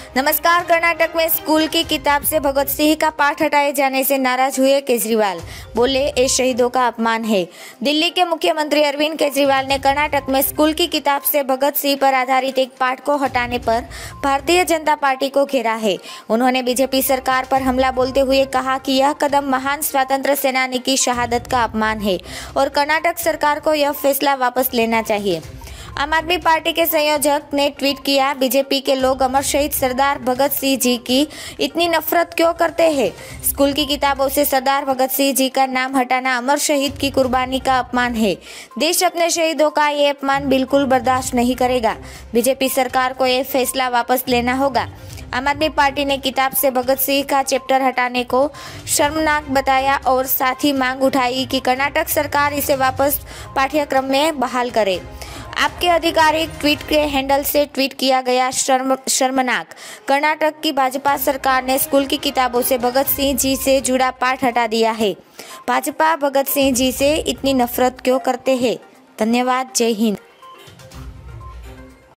नमस्कार। कर्नाटक में स्कूल की किताब से भगत सिंह का पाठ हटाए जाने से नाराज हुए केजरीवाल। बोले, ये शहीदों का अपमान है। दिल्ली के मुख्यमंत्री अरविंद केजरीवाल ने कर्नाटक में स्कूल की किताब से भगत सिंह पर आधारित एक पाठ को हटाने पर भारतीय जनता पार्टी को घेरा है। उन्होंने बीजेपी सरकार पर हमला बोलते हुए कहा कि यह कदम महान स्वतंत्र सेनानी की शहादत का अपमान है और कर्नाटक सरकार को यह फैसला वापस लेना चाहिए। आम आदमी पार्टी के संयोजक ने ट्वीट किया, बीजेपी के लोग अमर शहीद सरदार भगत सिंह जी की इतनी नफरत क्यों करते हैं? स्कूल की किताबों से सरदार भगत सिंह जी का नाम हटाना अमर शहीद की कुर्बानी का अपमान है। देश अपने शहीदों का ये अपमान बिल्कुल बर्दाश्त नहीं करेगा। बीजेपी सरकार को ये फैसला वापस लेना होगा। आम आदमी पार्टी ने किताब से भगत सिंह का चैप्टर हटाने को शर्मनाक बताया और साथ ही मांग उठाई कि कर्नाटक सरकार इसे वापस पाठ्यक्रम में बहाल करे। आपके आधिकारिक ट्वीट के हैंडल से ट्वीट किया गया, शर्मनाक। कर्नाटक की भाजपा सरकार ने स्कूल की किताबों से भगत सिंह जी से जुड़ा पाठ हटा दिया है। भाजपा भगत सिंह जी से इतनी नफरत क्यों करते हैं? धन्यवाद। जय हिंद।